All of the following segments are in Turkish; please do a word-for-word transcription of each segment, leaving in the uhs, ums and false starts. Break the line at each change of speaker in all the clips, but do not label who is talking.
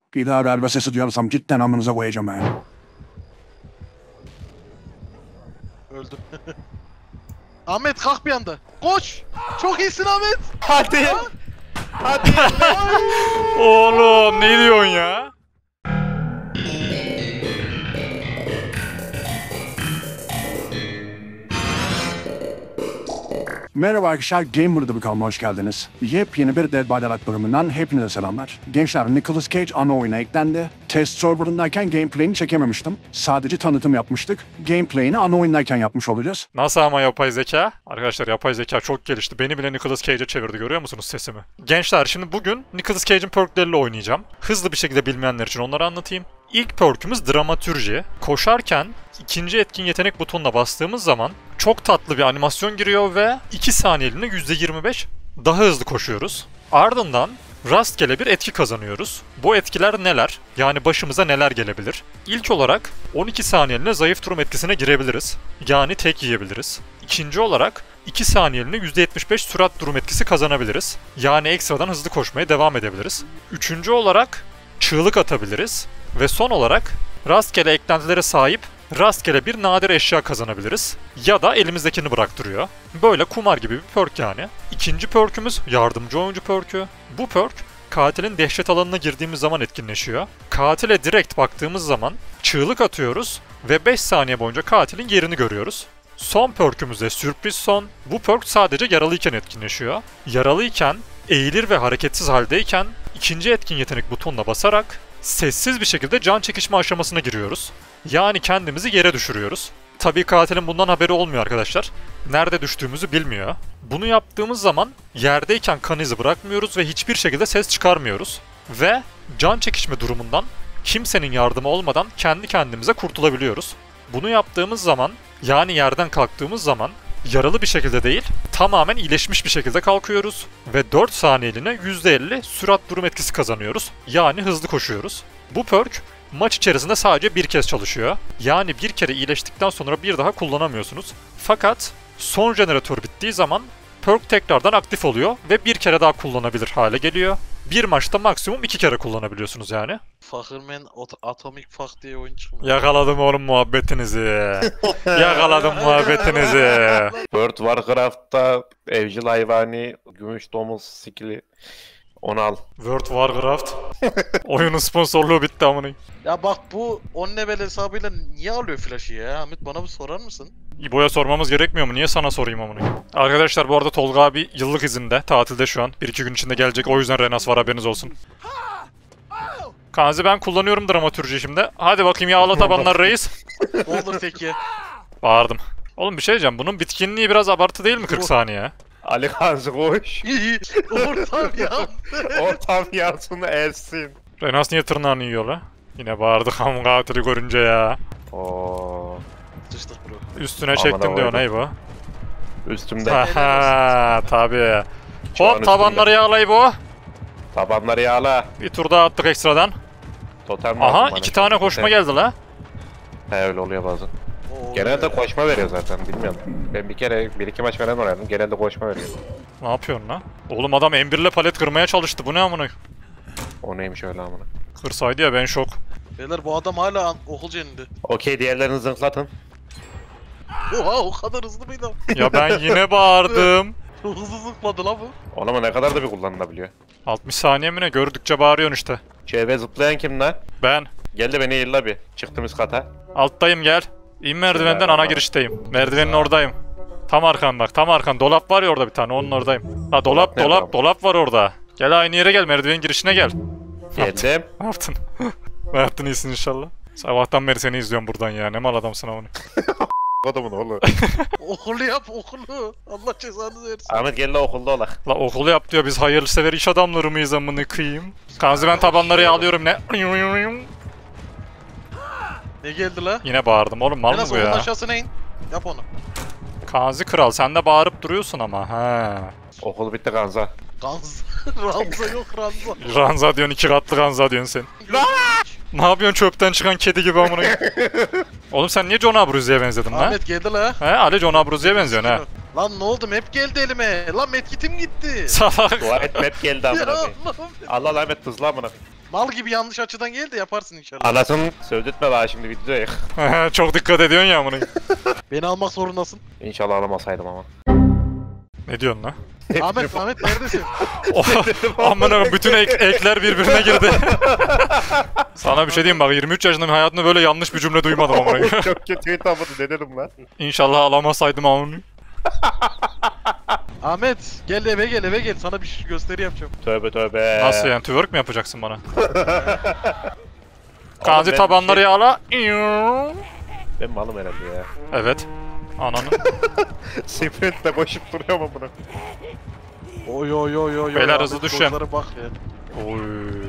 Bir daha araba sesi duyarsam cidden amınıza koyacağım ha.
Öldüm. Ahmet kalk bir anda. Koş. Çok iyisin Ahmet.
Hadi.
Ha?
Hadi. Oğlum ne diyorsun ya?
Merhaba arkadaşlar, Gamer'da bir kanalıma hoş geldiniz. Yepyeni bir Dead by Daylight bölümünden hepinize selamlar. Gençler, Nicolas Cage ana oyuna eklendi. Test serverındayken gameplay'ini çekememiştim. Sadece tanıtım yapmıştık. Gameplay'ini ana oyundayken yapmış olacağız.
Nasıl ama yapay zeka? Arkadaşlar yapay zeka çok gelişti. Beni bile Nicolas Cage'e çevirdi, görüyor musunuz sesimi? Gençler şimdi bugün Nicolas Cage'in perkleriyle oynayacağım. Hızlı bir şekilde bilmeyenler için onları anlatayım. İlk perkümüz dramatürji. Koşarken ikinci etkin yetenek butonuna bastığımız zaman çok tatlı bir animasyon giriyor ve iki saniyeliğine yüzde yirmi beş daha hızlı koşuyoruz. Ardından rastgele bir etki kazanıyoruz. Bu etkiler neler? Yani başımıza neler gelebilir? İlk olarak on iki saniyeliğine zayıf durum etkisine girebiliriz. Yani tek yiyebiliriz. İkinci olarak iki saniyeliğine yüzde yetmiş beş sürat durum etkisi kazanabiliriz. Yani ekstradan hızlı koşmaya devam edebiliriz. Üçüncü olarak çığlık atabiliriz. Ve son olarak rastgele eklentilere sahip rastgele bir nadir eşya kazanabiliriz. Ya da elimizdekini bıraktırıyor. Böyle kumar gibi bir perk yani. İkinci perkümüz yardımcı oyuncu perkü. Bu perk katilin dehşet alanına girdiğimiz zaman etkinleşiyor. Katile direkt baktığımız zaman çığlık atıyoruz ve beş saniye boyunca katilin yerini görüyoruz. Son perkümüz de sürpriz son. Bu perk sadece yaralıyken etkinleşiyor. Yaralıyken, eğilir ve hareketsiz haldeyken ikinci etkin yetenek butonuna basarak sessiz bir şekilde can çekişme aşamasına giriyoruz. Yani kendimizi yere düşürüyoruz. Tabii katilin bundan haberi olmuyor arkadaşlar. Nerede düştüğümüzü bilmiyor. Bunu yaptığımız zaman yerdeyken kan izi bırakmıyoruz ve hiçbir şekilde ses çıkarmıyoruz. Ve can çekişme durumundan kimsenin yardımı olmadan kendi kendimize kurtulabiliyoruz. Bunu yaptığımız zaman, yani yerden kalktığımız zaman yaralı bir şekilde değil, tamamen iyileşmiş bir şekilde kalkıyoruz ve dört saniyeliğine yüzde elli sürat durum etkisi kazanıyoruz. Yani hızlı koşuyoruz. Bu perk maç içerisinde sadece bir kez çalışıyor. Yani bir kere iyileştikten sonra bir daha kullanamıyorsunuz. Fakat son jeneratör bittiği zaman perk tekrardan aktif oluyor ve bir kere daha kullanabilir hale geliyor. Bir maçta maksimum iki kere kullanabiliyorsunuz yani.
Fakirman Atomic Fuck diye oyun çıkmış.
Yakaladım oğlum muhabbetinizi. Yakaladım muhabbetinizi.
World Warcraft'ta evcil hayvani, gümüş domuz skill'i onu al.
World Warcraft. Oyunun sponsorluğu bitti amına.
Ya bak bu on level hesabıyla niye alıyor flash'ı ya? Ahmet bana bir sorar mısın?
İbo'ya sormamız gerekmiyor mu? Niye sana sorayım amına? Arkadaşlar bu arada Tolga abi yıllık izinde, tatilde şu an. bir iki gün içinde gelecek. O yüzden Renas var, haberiniz olsun. Kanzi ben kullanıyorum dramatürcüyü şimdi. Hadi bakayım yağla tabanlar reis.
Olur peki.
Bağırdım. Oğlum bir şey diyeceğim. Bunun bitkinliği biraz abartı değil mi kırk saniye?
Ali Kanzi koş.
İyi. Ortam ya.
Ortam yansın ersin.
Renas niye tırnağını yiyor la? Yine bağırdık ham katili görünce ya.
Oo.
Sıçtık bro.
Üstüne çektim diyor ne bu?
Üstümde.
Haha tabii.
Şu an
Hop tabanları yağlay bu.
Tabanları yağla.
Bir tur daha attık ekstradan.
Totem
Aha
lazım
iki
bana.
tane koşma
Totem.
geldi la.
He öyle oluyor bazen.
Oo,
Genelde
ya.
koşma veriyor zaten, bilmiyorum. Ben bir kere bir iki maç falan oynadım. Genelde koşma veriyor.
Ne yapıyorsun la? Oğlum adam M bir ile palet kırmaya çalıştı. Bu ne amına?
O neymiş öyle amına.
Kırsaydı ya ben şok.
Beyler bu adam hala okul ceninde.
Okey, diğerlerini zınklatın.
Oha o kadar hızlı mıydı?
Ya ben yine bağırdım.
Hızlı zıpladı la bu.
Oğlum ne kadar da bir kullanılabiliyor.
altmış saniye mi ne? Gördükçe bağırıyorsun işte.
C V zıplayan kim lan?
Ben.
Gel de beni yırla bir. Çıktım üst kata.
Alttayım gel. İn merdivenden ana girişteyim. Merdivenin oradayım. Tam arkan bak, tam arkan. Dolap var ya orada bir tane, onun oradayım. Ha dolap,
Dolap
dolap,
nerede?
dolap var orada. Gel aynı yere gel, merdivenin girişine gel.
Geldim.
Ne yaptın? Ne yaptın iyisin inşallah. Sabahtan beri seni izliyorum buradan ya. Ne mal adamsın onu.
Kodumun oğlu.
Okulu yap okulu. Allah cezanı versin.
Ahmet gel de okulda olak.
La okulu yap diyor, biz hayırsever iş adamları mıyız amına kıyayım? Kanzi ben tabanları yağlıyorum ne?
Ne geldi la?
Yine bağırdım oğlum, mal
En
mı
az
bu
okulun
ya?
aşağısına in. Yap onu.
Kanzi kral sen de bağırıp duruyorsun ama ha.
Okul bitti Kanza.
Ranza. Ranza yok ranza.
Ranza diyorsun, iki katlı ranza diyorsun sen. Ne yapıyorsun çöpten çıkan kedi gibi amına? Oğlum sen niye John Abruzzi'ye benzedin lan?
Ahmet geldi la.
He Ali John Abruzzi'ye benziyorsun ha.
Lan ne oldu? Map geldi elime. Lan medkitim gitti.
Salak.
Dua et map geldi amına
Ya
koyayım.
Allah'ım.
Allah Ahmet hızlı amına.
Mal gibi yanlış açıdan gel de yaparsın inşallah.
Anasını sövdürtme bana şimdi videoya.
Çok dikkat ediyorsun ya bunu.
Beni almak zorundasın.
İnşallah alamasaydım ama.
Ne diyorsun lan?
Ahmet, Ahmet neredesin?
Amına bütün ek- ekler birbirine girdi. Sana bir şey diyeyim bak yirmi üç yaşındayım hayatımda böyle yanlış bir cümle duymadım amına.
Çok kötü hitapını ne dedim lan?
İnşallah alamasaydım onu.
Ahmet gel eve gel eve gel. Sana bir şey gösteri yapacağım.
Tövbe tövbe.
Nasıl yani twerk mi yapacaksın bana? Gazi
ben
tabanları
şey-
yağla.
Ben malım herhalde ya.
Evet. Ananı.
Sprintle koşup duruyor mu bunu?
Oy oy oy oy.
Beyler
Ahmet,
hızlı düşeceğim.
pozlara bak ya.
Oy.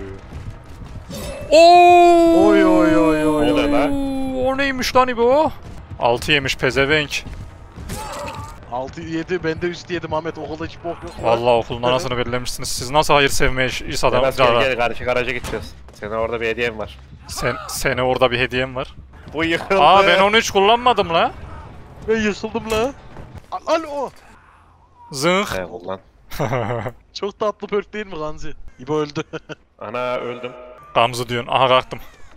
Oo!
Oy oy oy oy.
Ne oluyor lan?
O neymiş lan İbo? altı yemiş pezevenk.
altı yedi ben de üst yedim Ahmet. Okulda hiç bok yok.
Vallahi okulun anasını belirlemişsiniz. Siz nasıl hayır sevmeye iş, iş adamı?
Biraz gel gel karşı garaja gideceğiz. Senin orada bir hediyem var.
Sen, sene orada bir hediyem var.
Bu yıkıldı.
Aa ben onu hiç kullanmadım la.
Ben yıkıldım la. A- Alo.
Zınk.
He ulan.
Çok tatlı perk değil mi Ganzi? İbo öldü.
Ana öldüm.
Gamzı diyorsun. Aha kalktım.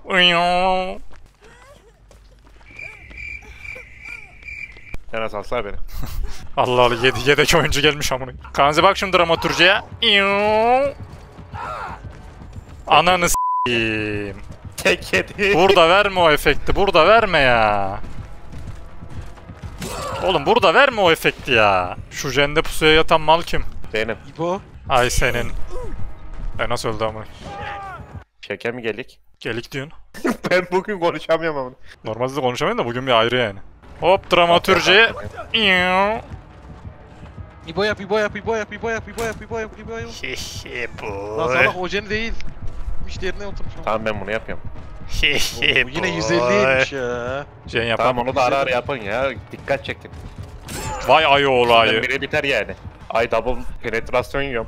Yana salsana beni.
Allah Allah yedi, yedek oyuncu gelmiş amına. Kanzi bak şimdi dramaturjiye. Ananı s**eyim.
Tek yedi.
Burada verme o efekti. Burada verme ya. Oğlum burada verme o efekti ya. Şu jende pusuya yatan mal kim?
Benim.
İbo.
Ay senin. E nasıl öldü amına?
Şeker mi geldik?
Gelik diyorsun.
Ben bugün konuşamıyorum ama.
Normalde de konuşamayın da bugün bir ayrı yani. Hop dramaturji.
İbo yap, İbo yap, İbo yap, İbo yap, İbo yap, İbo yap, İbo yap. Lan salak hocan değil. Müşterine oturmuş.
Tamam ben bunu yapıyorum.
Bu yine yüz elliymiş ya.
Jen
Tamam
yapalım.
onu da ara ara yapın ya. Dikkat çektim.
Vay ayı olayı.
Ayı. Biri biter yani. Ay double penetrasyon yiyorum.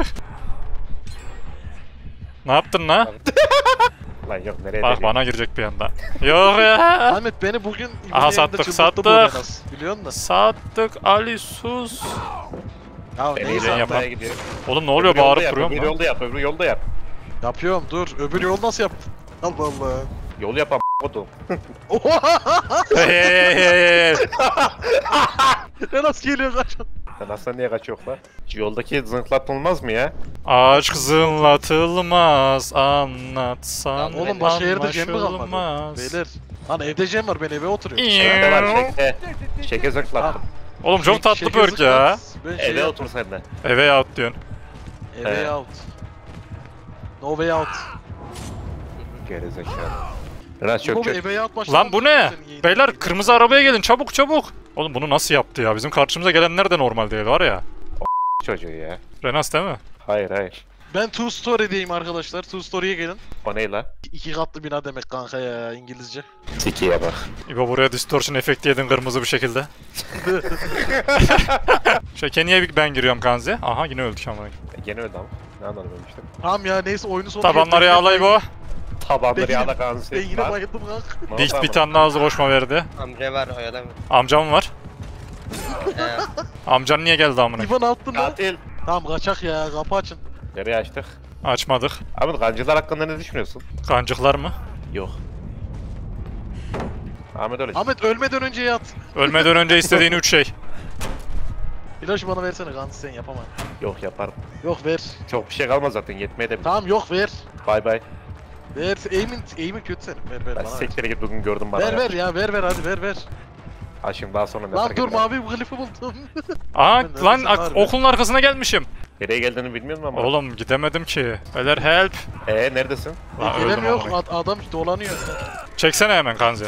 Ne yaptın lan?
Lan yok nereye
Bak
deliyim?
bana girecek bir anda. Yok ya.
Ahmet beni bugün İbo'nun
Aha,
yanında
sattık,
çıldırttı bu
sattık.
Renas. Biliyorsun da.
Sattık Ali sus.
Ya
Beni
neyse
Jen
Ahmet.
yapar.
yapmaya gidiyor.
Oğlum ne oluyor
Öbür yolda
bağırıp
yap,
duruyorum
öbür
lan.
yolda yap, öbür yolda yap.
Yapıyorum dur. Öbür yol nasıl yap? Allah Allah.
Yol yap a**kodum.
Hey hey hey hey.
Renas geliyor kaçın.
Sen aslında niye kaçıyor lan? Şu yoldaki zınklatılmaz mı ya?
Aşk zınlatılmaz anlatsan
Lan oğlum başka yerde Cem mi kalmadı?
anlaşılmaz.
Beyler. Lan evde Cem var ben eve oturuyorum.
Nerede var şeke? Şeke zınklattım.
Oğlum çok tatlı
Şeker
perk ya.
zıplat, Ben şey
Eve
yaptım.
otur sen de.
Eve yahut diyorsun.
Eve
He.
out. No way out.
Gerizekalı. Biraz çok
İbo
çok.
eve out başladı.
Lan bu ne? Beyler kırmızı arabaya gelin çabuk çabuk. Oğlum bunu nasıl yaptı ya? Bizim karşımıza gelenler de normal değil var ya.
Çocuğu ya.
Renas değil mi?
Hayır hayır.
Ben Two Story'deyim arkadaşlar. Two Story'ye gelin.
O ne la?
İki katlı bina demek kanka ya İngilizce.
Sikiye bak.
İbo buraya distortion efekti yedin kırmızı bir şekilde. Şeke niye ben giriyorum Kanzi? Aha yine öldük ama.
E, gene öldü ama. Ne anladım ölmüştüm.
Tamam ya neyse oyunu sonu.
Tabanları yağla İbo.
Tabanları
Ben
yağla
yine-
kansı.
Ben yine bayıldım kanka.
Dik bir tane daha hızlı koşma verdi.
Amca var oyalamıyor.
Amcam var.
He.
Amcan niye geldi amına?
İbo ne yaptın lan?
Katil.
Tamam kaçak ya kapı açın.
Nereye açtık?
Açmadık.
Abi kancılar hakkında ne düşünüyorsun?
Kancıklar mı?
Yok. Ahmet öyle.
Ahmet ölmeden önce yat.
Ölmeden önce istediğin üç şey.
İlaç bana versene Gans sen yapamam.
Yok yaparım.
Yok ver.
Çok bir şey kalmaz zaten yetmeye de bilir.
Tamam yok ver.
Bay bay.
Ver. Aim'in aim'in kötü senin. Ver ver
Ben
bana ver.
sektere git bugün gördüm bana.
Ver
ya.
ver ya ver ver hadi ver ver.
Ha şimdi daha sonra ne
Lan
fark
dur
eder?
mavi klifi buldum.
Aa
Ben de
lan
neredesin
ak-
harbi?
okulun arkasına gelmişim.
Nereye geldiğini bilmiyorum ama.
Oğlum gidemedim ki. Beyler help.
Eee neredesin?
Lan öldüm
Gelemiyor
amına.
ad- adam dolanıyor.
Çeksene hemen Kanzi.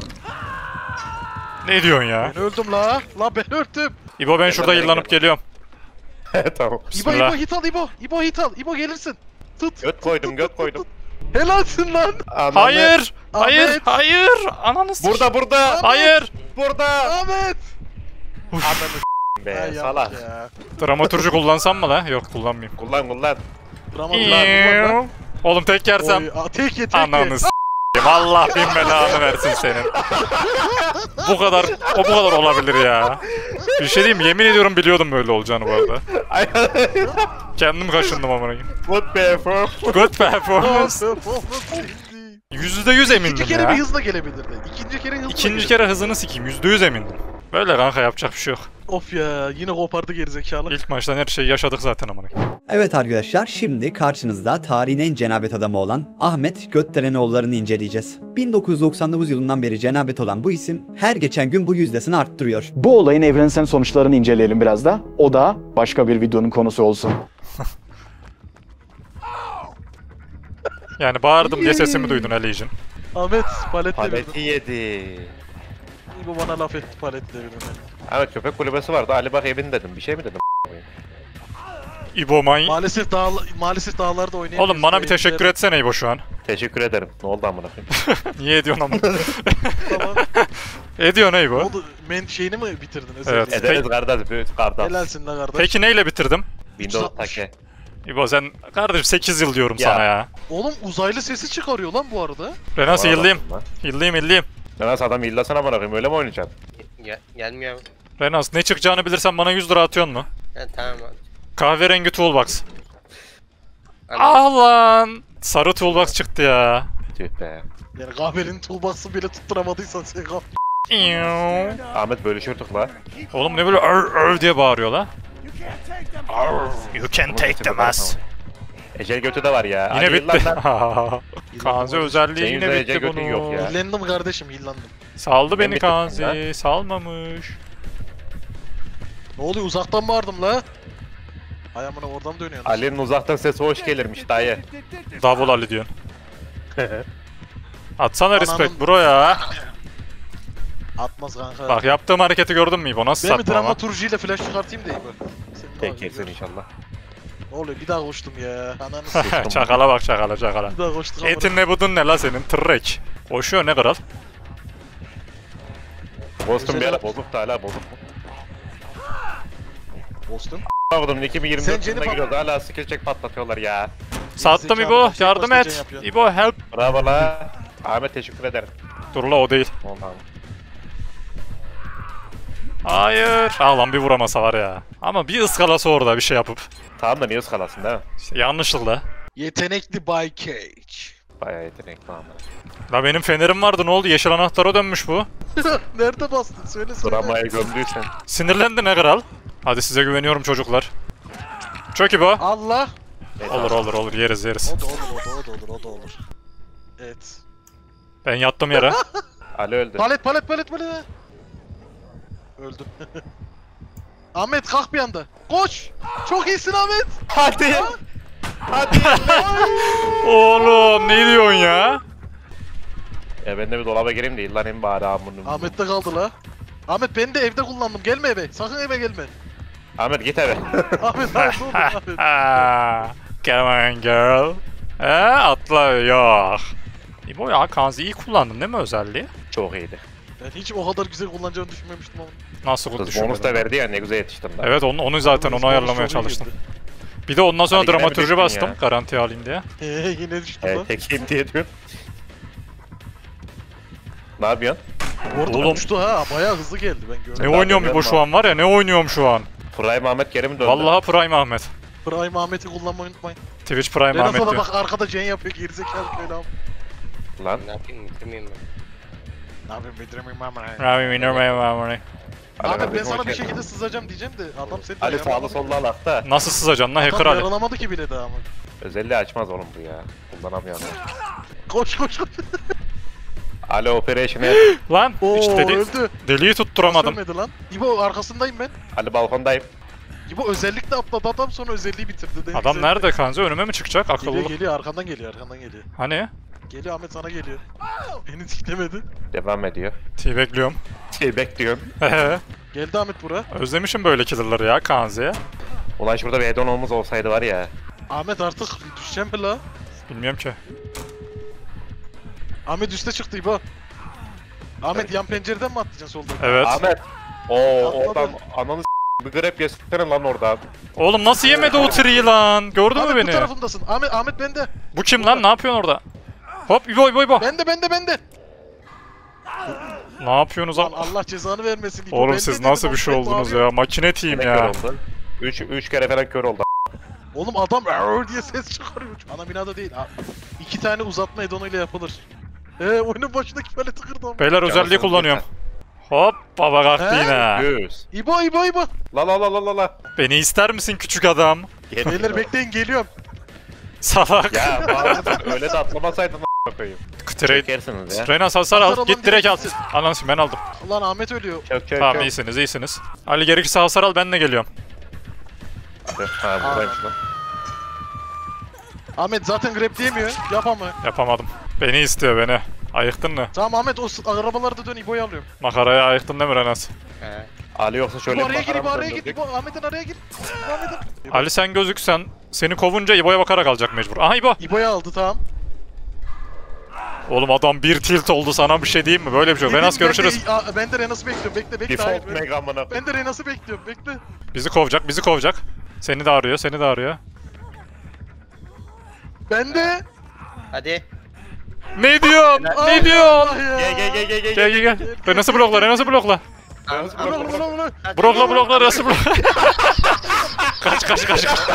Ne diyorsun ya?
Ben öldüm la. La ben öldüm.
İbo ben şurada
nereye
yıllanıp
geldim?
geliyorum.
tamam.
İbo
Bismillah.
İbo hit al İbo. İbo hit al. İbo gelirsin. Tut.
Göt koydum göt koydum.
Helalsin lan.
Ananı-
Hayır! Hayır!
Ahmet.
Hayır! Ananı s-
Burada burada.
Hayır!
Burada.
Ahmet.
Ananı s**eyim be
Ay,
salak.
yapma ya.
Dramaturji kullansam mı lan? Yok kullanmayayım.
Kullan kullan.
Dramaturlar kullan lan.
Oğlum tek yersem.
Oy, a, tek ye tek ye.
Ananı s**eyim Allah bin belanı versin senin. Bu kadar, o bu kadar olabilir ya. Bir şey diyeyim mi? Yemin ediyorum biliyordum böyle olacağını bu arada. Kendim kaşındım amına.
Good performance.
Good performance. Yüzde yüz emindim
İkinci kere
ya.
bir hızla gelebilirdi. İkinci kere hızla
İkinci
gelebilirdi.
kere hızını sikeyim. Yüzde yüz emindim. Böyle kanka yapacak bir şey yok.
Of ya yine kopardı gerizekalı.
İlk maçtan her şeyi yaşadık zaten amına.
Evet arkadaşlar, şimdi karşınızda tarihin en cenabet adamı olan Ahmet Götdelenoğulları'nı inceleyeceğiz. bin dokuz yüz doksan dokuz yılından beri cenabet olan bu isim her geçen gün bu yüzdesini arttırıyor.
Bu olayın evrensel sonuçlarını inceleyelim biraz da. O da başka bir videonun konusu olsun.
Yani bağırdım diye sesimi duydun Ali'cim.
Ahmet palet
Paleti
devirdim.
yedi.
Bu bana laf etti palet devirdim.
Evet köpek kulübesi vardı. Ali bak evin dedim. Bir şey mi dedim?
İbo may.
Maalesef dağ maalesef dağlarda oynayamıyoruz.
Oğlum bana bir teşekkür etsene İbo şu an.
Teşekkür ederim. Ne oldu amına koyayım?
Niye ediyorsun ama?
Tamam.
Ediyorsun
Ne
İbo.
oldu? Men şeyini mi bitirdin?
Evet.
Evet.
Ederiz kardeş. Büyük kardeş.
Helalsin la kardeş.
Peki neyle bitirdim?
Windows take.
İbo sen kardeşim sekiz yıl diyorum
Ya.
sana ya.
Oğlum uzaylı sesi çıkarıyor lan bu arada.
Renas
Var
yıllıyım.
adamım lan.
Yıllıyım yıllıyım.
Ben nasıl adam illasana amına koyayım öyle mi oynayacaksın?
Gel gelmiyor.
Renas ne çıkacağını bilirsen bana yüz lira atıyorsun mu?
Ha, tamam abi.
Kahverengi toolbox.
Anladım.
Ah lan. Sarı toolbox çıktı ya.
Tüh be.
Yani kahvenin toolbox'ı bile tutturamadıysan sen kah...
İyoo.
Ahmet bölüşürdük la.
Oğlum ne böyle öv öv diye bağırıyor la. You can take them as.
Ecel götü de var ya.
Yine
Ali
bitti.
lan.
Kanzi özelliği
Senin
yine
yüzüne
bitti
Ece götün
bunu.
yok ya.
Hillendim kardeşim hillendim.
Saldı
Ben
beni
bitirdim
Kanzi. Salmamış.
Ne oluyor uzaktan bağırdım la. Ay amına oradan mı dönüyorsun?
Ali'nin uzaktan sesi hoş gelirmiş dayı.
Davul Ali diyorsun. Atsana
Ananın-
respect bro ya.
Atmaz kanka.
Bak yaptığım hareketi gördün mü İbo? Nasıl
Ben bir
sattım ama?
dramaturjiyle flash çıkartayım da iyi böyle. Senin
Tek
daha
yeksin
iyi.
inşallah.
Ne oluyor bir daha koştum ya. Ananı s***.
Çakala bak çakala çakala.
Bir daha koştuk amına.
Etin ne budun ne la senin tırrek. Koşuyor ne kral?
Boston bir
Özel-
ara bozuk da hala bozuk mu?
Boston.
Avladım iki bin yirmi
Sen
dört
Jenny
yılına
Pop-
giriyoruz hala skill check patlatıyorlar ya.
Sattım
zekalı
İbo
bak,
yardım
başka
et.
şey yapıyorsun.
İbo help.
Bravo la. Ahmet teşekkür ederim.
Dur la o değil.
Vallahi.
Hayır. Ah lan bir vuramasa var ya. Ama bir ıskalası orada bir şey yapıp.
Tamam da niye ıskalasın değil mi?
İşte yanlışlıkla.
Yetenekli Bay Cage.
Bayağı yetenekli ama.
La benim fenerim vardı ne oldu? Yeşil anahtara dönmüş bu.
Nerede bastın? Söyle söyle.
Dramaya gömdüysen.
Sinirlendi ne kral? Hadi size güveniyorum çocuklar. Çok iyi bu.
Allah.
Olur olur olur yeriz yeriz.
O da olur, o da, o da olur, o da olur. Evet.
Ben yattım yere.
Ali öldü.
Palet, palet, palet, palet. Öldüm. Ahmet kalk bir anda. Koş. Çok iyisin Ahmet.
Hadi. Hadi.
Oğlum ne diyorsun ya?
Ya ben de bir dolaba gireyim de yıllanayım bari amınım.
Ahmet'te kaldı la. Ahmet ben de evde kullandım. Gelme eve. Sakın eve gelme.
Ahmet git eve.
Ahmet Ahmet dur Ahmet.
Ah, come on girl. He atla yok. İbo ya Kanzi iyi kullandın değil mi özelliği?
Çok iyiydi.
Ben hiç o kadar güzel kullanacağını düşünmemiştim ama.
Nasıl
Kız bonus
düşünmedin?
da verdi ya ne güzel yetiştim ben.
Evet onu, onu zaten
Bonus
onu ayarlamaya
çok iyi
çalıştım.
girdi.
Bir de ondan sonra
Hadi yine mi
dramaturji
düştün
bastım
ya?
garanti alayım diye.
Hehe yine düştü
Evet
lan.
tekiyim diye diyorum. Ne yapıyorsun?
Orada
Oğlum.
uçtu ha. Bayağı hızlı geldi ben gördüm.
Ne
daha
oynuyorum İbo
dönüyorum
şu an var ya ne oynuyorum şu an.
Prime Ahmet geri mi döndü?
Vallahi Prime Ahmet.
Prime Ahmet'i kullanmayı unutmayın.
Twitch Prime Ahmet
Renas'a da
diyor.
bak arkada Jen yapıyor gerizekalı köyle abi.
Lan.
Ne yapayım bitirmeyeyim ben.
Ne yapayım bitiremeyim ama.
Abi winner
Ali
Ahmet ben
bizim
sana
hoş
bir
geldin.
şekilde sızacağım diyeceğim de adam seni de
Ali sağlı
yaralamadı.
sollu alakta.
Nasıl sızacaksın lan hacker
Adam
Ali?
yaralamadı ki bile daha ama.
Özelliği açmaz oğlum bu ya. Kullanamıyorum.
Koş koş koş.
Ali Operation
Lan
Oo
işte deli,
öldü.
deliği tutturamadım.
Ölmedi lan. İbo arkasındayım ben.
Ali balkondayım.
İbo özellikle atladı adam sonra özelliği bitirdi. Ne
Adam
güzel.
nerede Kanzi? Önüme mi çıkacak?
Geliyor
Akıllı.
geliyor arkandan geliyor arkandan geliyor.
Hani?
Geliyor Ahmet sana geliyor. Beni siklemedi.
Devam ediyor.
T-Bekliyorum.
Şey bekliyorum.
Geldi Ahmet bura.
Özlemişim böyle killer'ları ya Kanzi'ye.
Ulan şurada bir Edon'umuz olsaydı var ya.
Ahmet artık düşeceğim mi la?
Bilmiyorum ki.
Ahmet üste çıktı İbo. Ahmet yan pencereden mi atlayacaksın solda?
Evet.
Ahmet. Oo
Atladı.
oradan ananı s*** bir grep yesene lan oradan.
Oğlum nasıl yemedi o triyi lan? Gördün mü
Ahmet bu
beni?
tarafındasın. Ahmet Ahmet bende.
Bu kim lan? Ne yapıyorsun orada? Hop İbo İbo İbo.
Bende bende bende.
Ne yapıyorsunuz
Lan
abi?
Allah cezanı vermesin. İbo,
Oğlum
bende
siz
dedim,
nasıl bir şey
Ahmet
oldunuz
abi.
ya? Makine team
Kör
ya.
oldu. Üç, üç kere falan kör oldu.
Oğlum adam "Arr" diye ses çıkarıyor. Ana binada değil. Ha, İki tane uzatma edonuyla yapılır. Eee oyunun başındaki böyle tıkırdı ama.
Beyler özelliği
Cansın,
kullanıyorum. Hop baba kalktı
He?
yine.
Yüz.
İbo İbo İbo.
La la la la la la.
Beni ister misin küçük adam?
Beyler bekleyin geliyorum.
Salak.
Ya bağırdın öyle de atlamasaydın a**a koyayım.
Trade.
Çekersiniz ya.
Renas hasar
Hasar
al.
alan
Git direkt al.
direkt
Anlansın ben aldım.
Ulan Ahmet ölüyor.
Çök çök
Tamam
çök.
iyisiniz iyisiniz. Ali gerekirse hasar al ben de geliyorum.
Ha buradaymış lan.
Ahmet zaten grab diyemiyor. Yap ama.
Yapamadım. Beni istiyor beni. Ayıktın mı?
Tamam Ahmet o s- arabalarda dön İbo'yu alıyorum.
Makaraya ayıktın değil mi Renas?
He.
Ali yoksa şöyle
İbo
bir
araya gir İbo
makaramı
araya gir.
döndürdük.
İbo Ahmet'in araya gir. İbo, Ahmet'in.
Ali sen gözüksen seni kovunca İbo'ya bakarak alacak mecbur. Aha İbo.
İbo'yu aldı tamam.
Oğlum adam bir tilt oldu sana bir şey diyeyim mi? Böyle bir şey yok. Renas
Ben de-
görüşürüz.
Aa, Ben de Renas'ı bekliyorum. Bekle bekle. Hayır,
Default
ben-
mega amına.
Ben de Renas'ı bekliyorum. Bekle.
Bizi kovacak bizi kovacak. Seni de arıyor seni de arıyor.
Ben de.
Hadi.
Ne diyorsun? Ne diyorsun?
Gel gel gel gel gel.
Gel gel gel. Renas'ı blokla Renas'ı blokla.
Al,
Ulan
al,
ulan
al.
ulan.
Hadi.
Blokla blokla Renas'ı blokla. Kaç kaç kaç kaç.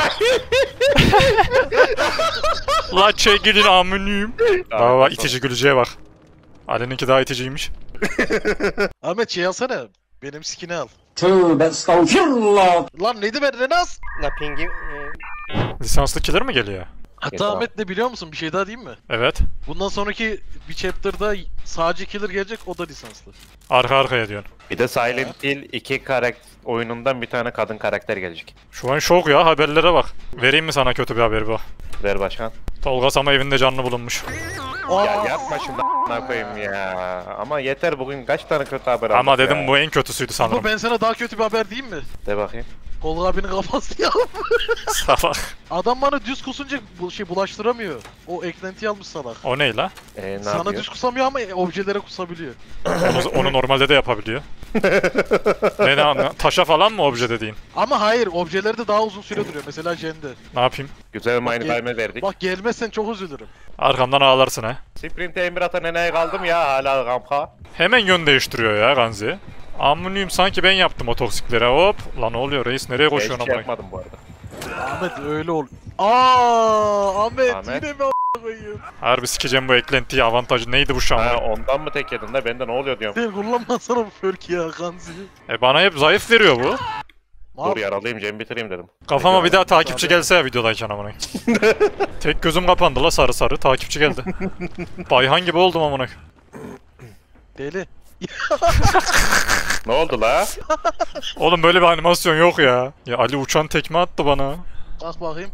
La çekilin amınıyım. Baba bak itici gülücüye bak. Ali'ninki daha iticiymiş.
Ahmet şey alsana. Benim skin'i al.
Tövbe estağfirullah.
Lan neydi ben Renas?
La pingi. e,
Lisanslı killer mi geliyor?
Hatta
Tamam.
Ahmet ne biliyor musun? Bir şey daha diyeyim mi?
Evet.
Bundan sonraki bir chapter'da sadece killer gelecek, o da lisanslı.
Arka arkaya diyorsun.
Bir de Silent Hill iki karakter oyunundan bir tane kadın karakter gelecek.
Şu an şok ya haberlere bak. Vereyim mi sana kötü bir haber bu?
Ver başkan.
Tolga Sama evinde canlı bulunmuş.
Ya yapma şimdi a**ına koyayım ya. Ama yeter bugün kaç tane kötü haber
Ama
aldık
dedim
ya.
bu en kötüsüydü
Bu
sanırım.
ben sana daha kötü bir haber diyeyim mi?
De bakayım.
Tolga abinin kafası ya.
Salak.
Adam bana düz kusunca bu şey bulaştıramıyor. O eklentiyi almış salak.
O ne la?
Ee, ne
Sana
yapıyor?
düz kusamıyor ama objelere kusabiliyor.
Onu, onu normalde de yapabiliyor. ne ne anla- Taşa falan mı obje dediğin?
Ama hayır, objelerde daha uzun süre duruyor. Mesela Jende.
Ne yapayım?
Güzel
Bak,
mine
gel-
time verdik.
Bak gelmezsen çok üzülürüm.
Arkamdan ağlarsın ha.
Sprint'e emir atan eneye kaldım ya hala rampa.
Hemen yön değiştiriyor ya Ganzi. Amınıyım sanki ben yaptım o toksiklere hop. Lan ne oluyor reis nereye
Ben
koşuyorsun
hiç şey
amına?
yapmadım bu arada.
Ahmet öyle ol. Aa Ahmet,
Ahmet.
yine mi a**a koyayım?
Harbi sikeceğim bu eklentiyi avantajı neydi bu şu
Ha
an?
ondan mı tek yedin de bende ne oluyor diyorum.
Değil, kullanmasana bu perk ya Ganzi.
E bana hep zayıf veriyor bu.
Dur yaralıyım Cem bitireyim dedim.
Kafama bir daha
Abi.
takipçi gelse ya videodayken amına. Tek gözüm kapandı la sarı sarı takipçi geldi. Bayhan gibi oldum amına.
Deli.
Ne oldu la?
Oğlum böyle bir animasyon yok ya. Ya Ali uçan tekme attı bana.
Bak bakayım.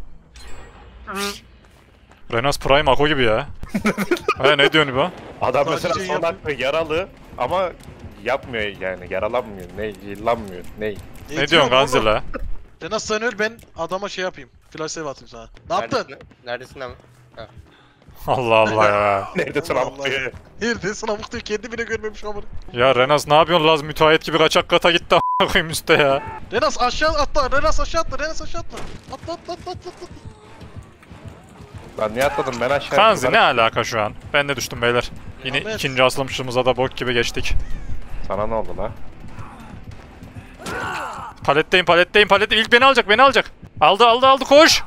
Renas Prime Ako gibi ya. He ne diyorsun bu?
Adam
Sadece
mesela son
yapıyor.
hakkı yaralı ama yapmıyor yani yaralanmıyor ne yıllanmıyor ne.
Ne diyorsun Ganzi la?
Renas sen öl, ben adama şey yapayım. Flash save atayım sana. Ne yaptın?
Neredesin, neredesin ama?
Allah Allah ya.
Nerede sıra
Allah
bakıyor?
Nerede? Sınav muhtemelen kendi bile görmemiş ama.
Ya Renas ne yapıyorsun Laz müteahhit gibi kaçak kata gitti a**a koyayım üstte ya.
Renas aşağı atla. Renas aşağı atla. Renas aşağı atla. Atla atla atla atla. atla.
Lan niye atladım ben aşağı.
Kanzi ne alaka şu an? Ben de düştüm beyler. Yine
Ahmet.
ikinci asılmışlığımıza da bok gibi geçtik.
Sana ne oldu la?
Paletteyim paletteyim paletteyim. İlk beni alacak beni alacak. Aldı aldı aldı koş.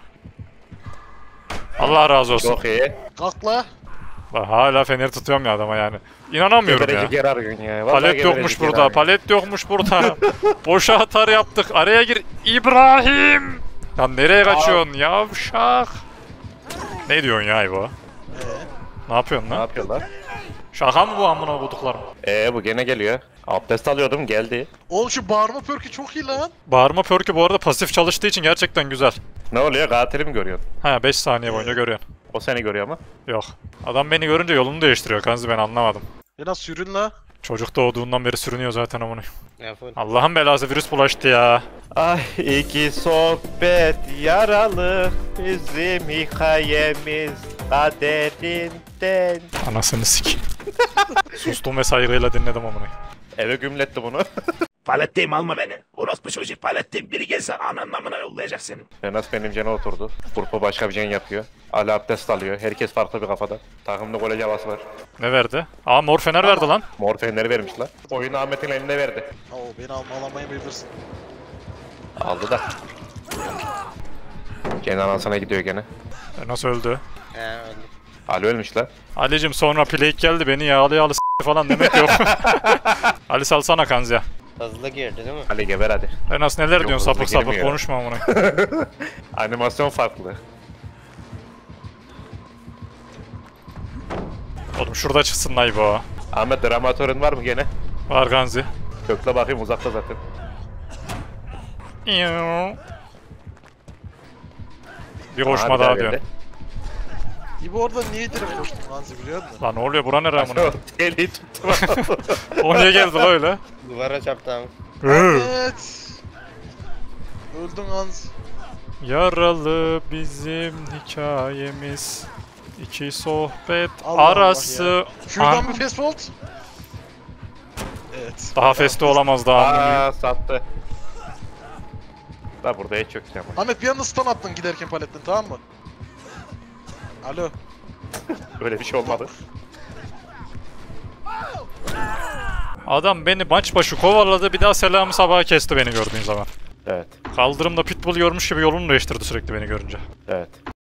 Allah razı olsun.
Çok iyi.
Kalk la.
Bak, hala feneri tutuyorum ya adama yani. İnanamıyorum ya.
Geberecek yer arıyorsun ya. Vallahi
Palet
geberecek
yokmuş
yer
burada.
arıyorsun.
Palet yokmuş burada. Boşa atar yaptık. Araya gir. İbrahim. Lan nereye kaçıyorsun yavşak? Ne diyorsun ya İbo? Ne yapıyorsun
Ne
lan?
yapıyorlar?
Şaka mı bu amına koduklarım?
Ee bu gene geliyor. Abdest alıyordum geldi.
Oğlum şu bağırma perk'i çok iyi lan.
Bağırma perk'ü bu arada pasif çalıştığı için gerçekten güzel.
Ne oluyor katili mi görüyorsun?
Ha beş saniye boyunca görüyorsun.
O seni görüyor mu?
Yok. Adam beni görünce yolunu değiştiriyor Kanzi ben anlamadım.
Renas sürün la.
Çocuk doğduğundan beri sürünüyor zaten amına.
Ne yapalım?
Allah'ın belası virüs bulaştı ya.
Ay iki sohbet yaralı bizim hikayemiz kaderinden.
Anasını sik. Sustum ve saygıyla dinledim amına.
Eve gümletti bunu.
Paletteyim alma beni. Onu
orospu çocuk palettin biri gelse ananın amına yollayacak seni.
Renas benim cana oturdu. Burpo başka bir can yapıyor. Ali abdest alıyor. Herkes farklı bir kafada. Takımda gole havası var.
Ne verdi? Aa mor fener verdi lan.
Mor fenerleri vermişler. Oyunu Ahmet'in eline verdi.
Oo beni alma alamayı bilirsin.
Aldı da. Kenan anasına gidiyor gene.
Nasıl öldü?
He öldü.
Ali ölmüş lan.
Ali'cim sonra plate geldi beni yağlı yağlı s*** falan demek yok. Ali salsana Kanzya.
Hızlı girdi değil mi?
Ali geber hadi.
Renas neler
Yok,
diyorsun
hızlı
sapık sapık
girmiyor.
konuşma amına.
Animasyon farklı.
Oğlum şurada çıksın lan bu.
Ahmet dramatörün var mı gene?
Var Ganzi.
Kökle bakayım uzakta zaten.
Bir koşma
Aha, bir
daha
geldi.
diyor.
İbo orada niye direkt koştun Hanzi biliyor musun?
Lan ne oluyor bura nere amına?
Deliği tuttum.
O niye geldi lan öyle?
Duvara çarptı abi.
Evet. Öldün Hanzi.
Yaralı bizim hikayemiz. İki sohbet
Allah Allah
arası.
ya. Şuradan
An-
bir fast forward. Evet.
Daha festi olamaz daha amına.
Aaa sattı. Da burada hiç yok ama.
Ahmet bir anda stun attın giderken paletten tamam mı? Alo.
Böyle bir şey olmadı.
Adam beni maç başı kovaladı, bir daha selamı sabaha kesti beni gördüğün zaman.
Evet.
Kaldırımda pitbull görmüş gibi yolunu değiştirdi sürekli beni görünce.
Evet.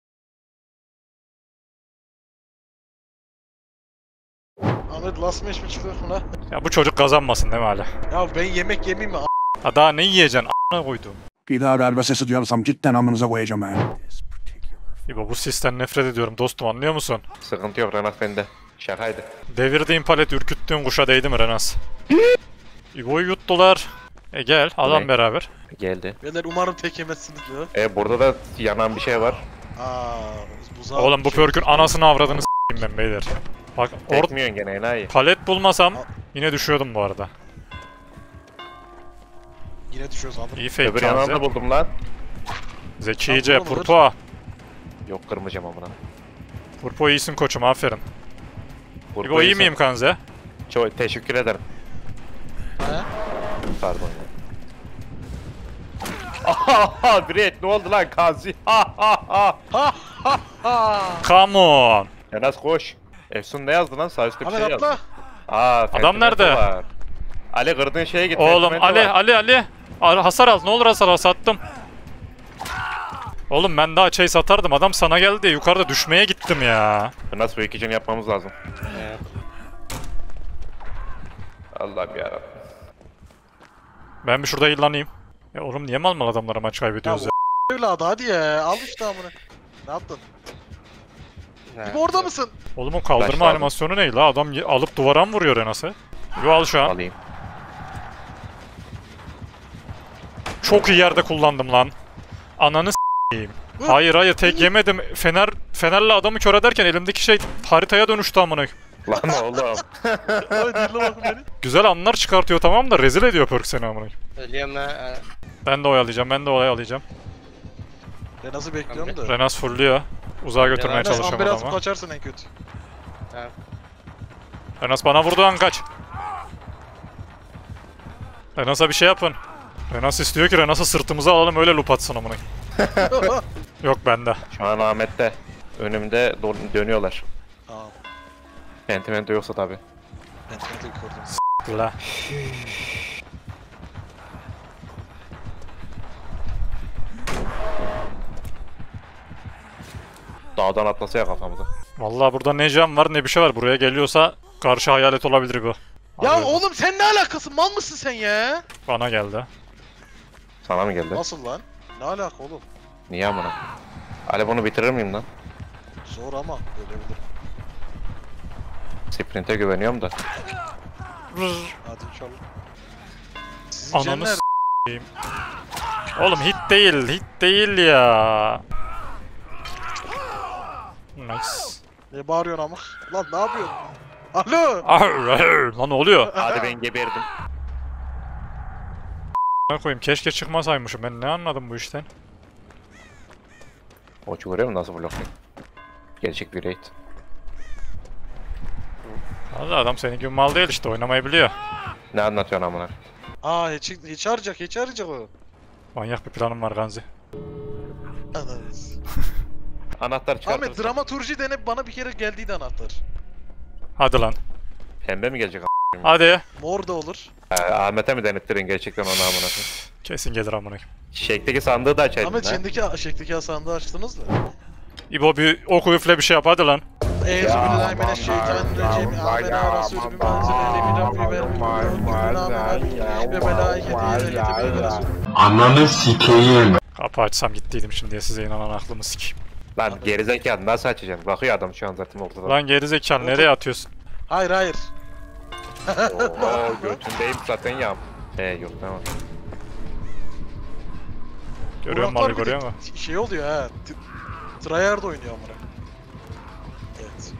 Ahmet last match mi çıktı buna?
Ya bu çocuk kazanmasın değil mi hala?
Ya ben yemek yemeyeyim mi? A-
Ha daha ne yiyeceksin a**ına koydum.
Bir daha verbe sesi duyarsam cidden amınıza koyacağım ben.
İbo bu sisten nefret ediyorum dostum, anlıyor musun?
Sıkıntı yok Renas bende. Şakaydı.
Devirdiğin palet ürküttüğün kuşa değdi mi Renas? İbo'yu yuttular. E gel adam
Ne?
beraber.
Geldi.
Beyler umarım tek yemezsiniz ya.
E burada da yanan bir şey var.
Aa, buzağı
Oğlum bu
şey-
pörkün anasını avradını s**eyim ben beyler. Bak or
Tekmiyorsun gene enayi.
palet bulmasam yine düşüyordum bu arada.
Yine düşüyor sandım.
İyi fake
Öbür yanını da
Kanzi.
buldum lan.
Zekice,
Tamam, olur.
Purpo.
Yok kırmayacağım amına.
Purpo iyisin koçum, aferin.
Burpo
İbo iyi
iyisin.
miyim Kanzi?
Çok teşekkür ederim.
He?
Pardon ya. Ahaha Brett ne oldu lan Kazi? Ha ha ha.
Ha ha ha.
Come on.
Renas koş. Efsun ne yazdı lan? Sağ üstte bir
Ahmet
şey yazdı.
atla.
Aa,
Adam nerede?
Fentimento var. Ali kırdığın şeye git.
Oğlum
Fentimento
Ali,
var.
Ali, Ali. Al, hasar al. Ne olur hasar al. Sattım. Oğlum ben daha chase atardım. Adam sana geldi. Yukarıda düşmeye gittim ya.
Renas bu ikicini yapmamız lazım.
Evet.
Allah'ım yarabbim.
Ben bir şurada yıllanayım. Ya oğlum niye mal mal adamlara maç kaybediyoruz ya?
Evladı hadi ya. Al işte amına. Ne yaptın?
He.
İbo orada mısın?
Oğlum o kaldırma
Flash lazım.
animasyonu ne la? Adam y- alıp duvara mı vuruyor Renas'ı? Yo al şu an.
Alayım.
Çok iyi yerde kullandım lan. Ananı s**eyim. Hayır hayır tek yemedim. Fener Fenerle adamı kör ederken elimdeki şey haritaya dönüştü amına.
Lan oğlum.
Ay dinle bakın beni.
Güzel anlar çıkartıyor tamam da rezil ediyor perk seni amına.
Ölüyorum lan. Ha.
Ben de oyalayacağım. Ben de oyalayacağım.
Ben nasıl bekliyorum da.
Renas fulluyor. Uzağa götürmeye
Renas
çalışıyorum
ambulans
adamı.
kaçarsın en kötü.
Ha.
Renas bana vurdu an kaç. Renas'a bir şey yapın. Renas istiyor ki Renas'ı sırtımıza alalım öyle loop atsın amına. Yok bende.
Şu an Ahmet'te. Önümde do- dönüyorlar.
Tamam.
Sentimento yoksa tabi.
Ben seni de gördüm.
La.
Dağdan atlasa ya kafamıza.
Vallahi burada ne cam var ne bir şey var. Buraya geliyorsa karşı hayalet olabilir bu.
Ya
Abi,
oğlum sen ne alakası? Mal mısın sen ya?
bana geldi.
Sana mı geldi?
Nasıl lan? Ne alaka oğlum?
Niye amına? Ali bunu bitirir miyim lan?
Zor ama ölebilir.
Sprint'e güveniyorum da.
Hadi inşallah. Sizin
Ananı
cenler...
s**eyim. Oğlum hit değil, hit değil ya. Nice.
Ne bağırıyorsun ama? Lan ne yapıyorsun? Alo!
Arr, arr. Lan ne oluyor?
Hadi ben geberdim.
Ben koyayım keşke çıkmasaymışım. Ben ne anladım bu işten?
Oçu görüyor musun nasıl blokluyor? Gerçek bir raid.
Valla adam senin gibi mal değil işte oynamayı biliyor.
Ne anlatıyorsun amına?
Aa hiç, hiç arayacak hiç arayacak o.
Manyak bir planım var Ganzi.
Ananız.
Anahtar
Ahmet
çıkartırsın.
dramaturji denip bana bir kere geldiydi anahtar.
Hadi lan.
Pembe mi gelecek?
Hadi.
Mor da olur.
Ee, Ahmet'e mi denettirin gerçekten onu amına koyayım?
Kesin gelir amına.
Şekteki sandığı da açaydın
Ahmet
ha.
şimdiki şekliki sandığı açtınız mı?
İbo bir oku üfle bir şey yap hadi lan.
Euzubillahimineşşeytanirracim. Amenna Resulü bimenzileli min Rabbi ve ve melâiketi ve Resulü.
Ananı sikeyim.
Kapı açsam gittiydim şimdiye size inanan aklımı sikeyim.
Lan gerizekalı nasıl açacaksın? Bakıyor adam şu an zaten ortada.
Lan gerizekalı nereye atıyorsun?
Hayır hayır.
Oo götündeyim zaten ya. He yok tamam.
Görüyor musun
Buraklar
abi
bir de
görüyor mu?
t- Şey oluyor ha. t- Tryhard oynuyor amına. Evet.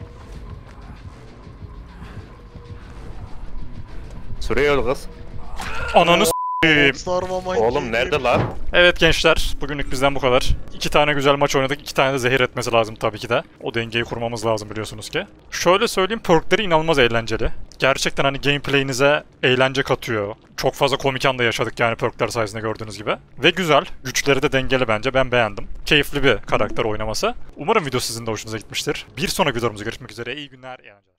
Sürüyor kız.
Ananı s**eyim.
Star Mama
Oğlum nerede lan?
Evet gençler, bugünlük bizden bu kadar. İki tane güzel maç oynadık, iki tane de zehir etmesi lazım tabii ki de. O dengeyi kurmamız lazım biliyorsunuz ki. Şöyle söyleyeyim, perkleri inanılmaz eğlenceli. Gerçekten hani gameplay'inize eğlence katıyor. Çok fazla komik anda yaşadık yani perkler sayesinde gördüğünüz gibi. Ve güzel, güçleri de dengeli bence, ben beğendim. Keyifli bir karakter oynaması. Umarım video sizin de hoşunuza gitmiştir. Bir sonraki videomuzda görüşmek üzere, iyi günler, iyi eğlenceler.